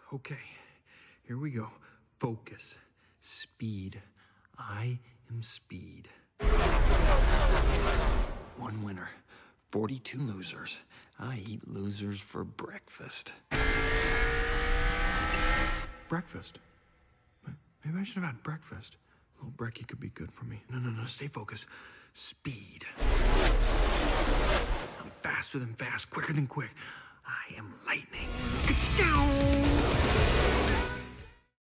Okay, here we go. Focus. Speed. I am speed. One winner, 42 losers. I eat losers for breakfast. Breakfast? Maybe I should have had breakfast. A little brekkie could be good for me. No, stay focused. Speed. I'm faster than fast, quicker than quick. I am lightning. Ka-chow!